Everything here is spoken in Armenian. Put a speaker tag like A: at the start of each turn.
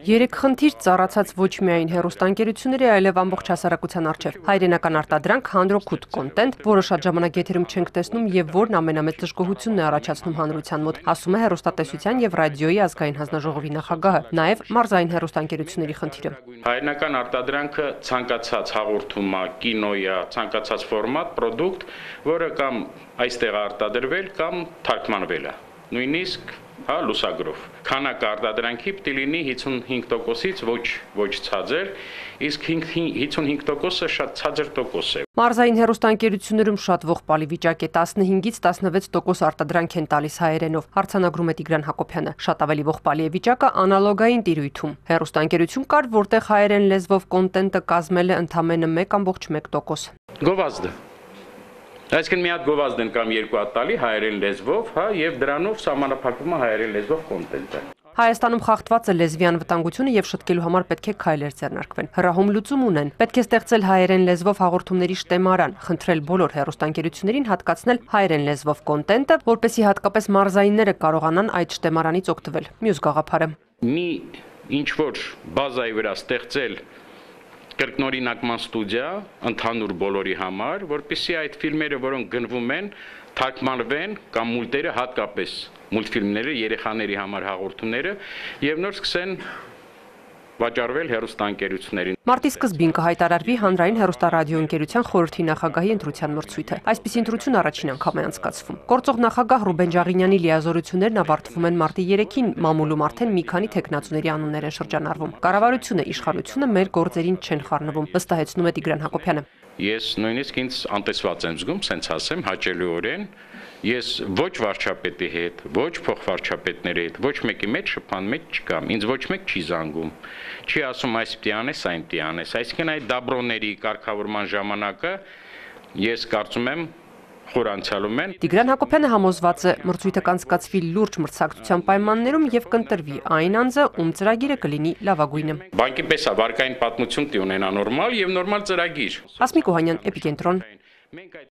A: Երեք խնդիր ծառացած ոչ միայն հեռուստաընկերությունների, այլև ամբողջ հասարակության առջև։ Հայրենական արտադրանք, հանրօգուտ կոնտենտ, որը շատ ժամանակ եթերում չենք տեսնում եւ որն ամենամեծ դժգոհությունն է առաջացնում հանրության մոտ, ասում է հեռուստատեսության եւ ռադիոյի ազգային հանձնաժողովի նախագահը, նաեւ մարզային հեռուստաընկերությունների խնդիրը։
B: Հայրենական արտադրանքը ցանկացած հաղորդում է, կինո է, ցանկացած ֆորմատ, պրոդուկտ, որը կամ այստեղ արտադրվել կամ թարգմանվել է։ Նույնիսկ լուսագրով։ Քանակը արտադրանքի պիտի լինի 55%-ից ոչ ցածր, իսկ 55%-ը շատ ցածր տոկոս է։
A: Մարզային հեռուստաընկերություններում շատ ողբալի վիճակ է, 15-ից 16% արտադրանք են տալիս հայերենով, արձանագրում է Տիգրան Հակոբյանը։ Շատ ավելի ողբալի է վիճակը անալոգային տիրույթում։ Հեռուստաընկերություն կար, որտեղ հայերեն լեզվով կոնտենտը կազմել է ընդամենը 1.1%։
B: Գովազդը։ Այսինքն մի հատ գովազդ են կամ երկու հատ տալի հայերեն լեզվով, եւ դրանով սահմանափակվում է հայերեն լեզվով կոնտենտը։
A: Հայաստանում խախտված է լեզվի անվտանգությունը եւ շտկելու համար պետք է քայլեր ձեռնարկվեն։ Հրահում լուծում ունեն։ Պետք է ստեղծել հայերեն լեզվով հաղորդումների շտեմարան, խնդրել բոլոր հեռուստաընկերություններին հատկացնել հայերեն լեզվով կոնտենտը, որպեսզի հատկապես մարզայինները կարողանան այդ շտեմարանից օգտվել։ Մյուս գաղափարը։
B: Մի ինչ որ բազայի վրա ստեղծել կրկնօրինակման ստուդիա ընդհանուր բոլորի համար, որպեսզի այդ ֆիլմերը, որոնք գնվում են, թարգմանվեն կամ մուլտերը հատկապես մուլտֆիլմները, երեխաների համար հաղորդումները եւ նոր սկսեն վաճառվել հեռուստաընկերություններին։
A: Մարտի սկզբին կհայտարարվի հանրային հեռուստարադիոընկերության խորհրդի նախագահի ընտրության մրցույթը։ Այսպիսի ընտրություն առաջին անգամ է անցկացվում։ Գործող նախագահ Ռուբեն Ջաղինյանի լիազորություններն ավարտվում են մարտի 3-ին, մամուլում արդեն մի քանի թեկնածուների անուններ են շրջանառվում։ Կառավարությունը, իշխանությունը մեր գործերին չեն խառնվում, վստահեցնում է Տիգրան Հակոբյանը։
B: Ես նույնիսկ ինձ անտեսված եմ զգում, սենց ասեմ, հաճելիորեն։ Ես ոչ վարչապետի հետ, ոչ փոխվարչապետների հետ, ոչ մեկի մեջ շփման մեջ չկամ, ինձ ոչ մեկ չի զանգում, չի ասում այս պիտի անես, այն պիտի անես, այսինքն այդ դաբրոների կարգավորման ժամանակը ես կարծում եմ խորանցալում են։
A: Տիգրան Հակոբյանը համոզված է, մրցույթը կանցկացվի լուրջ մրցակցության պայմաններում եւ կընտրվի այն անձը, ում ծրագիրը կլինի լավագույնը։
B: Բանկի պես է վարկային պատմություն տի ունենա նորմալ եւ նորմալ ծրագիր։
A: Հասմիկ Օհանյան, Էպիկենտրոն։